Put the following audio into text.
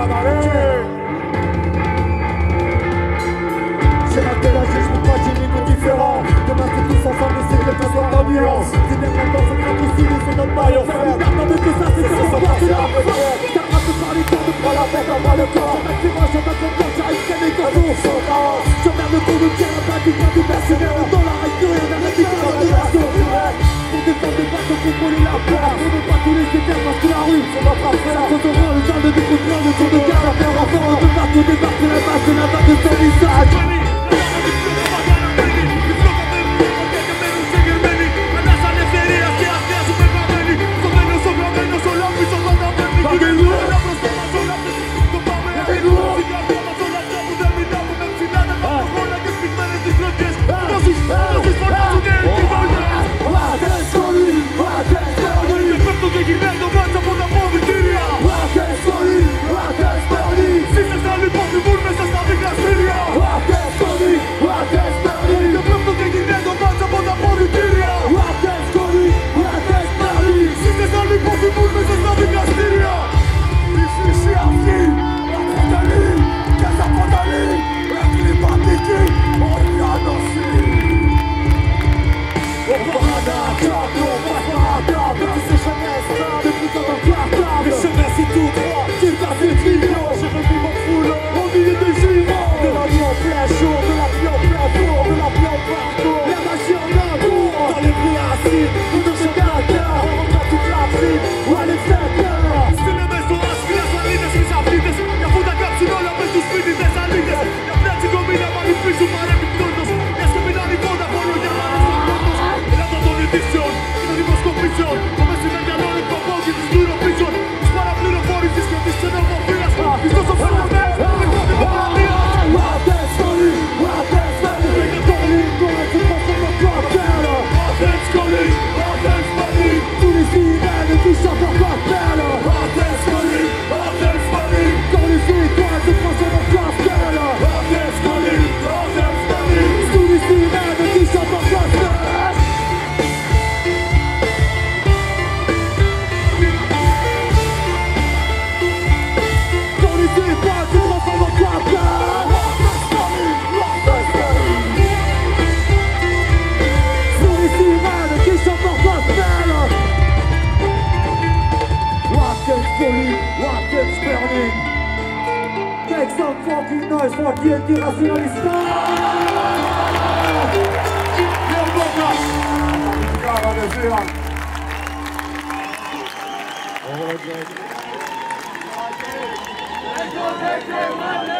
J'ai raté la juge, mais pas j'ai mis nos différents. Demain c'est tous ensemble, c'est que tout soit en nuance. Si les mêmes dans ce grand possible, c'est notre maillot faible. Regarde de tout ça, c'est que ce soir tu l'as fait. T'arrêtes de parler quand de prendre la tête avant le corps. J'arrête tes bras, j'en ai ton corps, j'arrive qu'à mes corps. J'emmerde le tour de tir, la balle du coin du mercenaire. Dans la règle, rien à mettre dans la relation. Pour défendre les bateaux, contrôler la place. On ne pas tous les éternes parce que la rue, c'est notre affaire. Ça te rend le temps de découvrir le tour de garde. À faire enfant, on peut pas tout débarquer la base de la base de ton visage. For TNT Rationalistas! Geoponiko! Brawa, Erwan! Oh,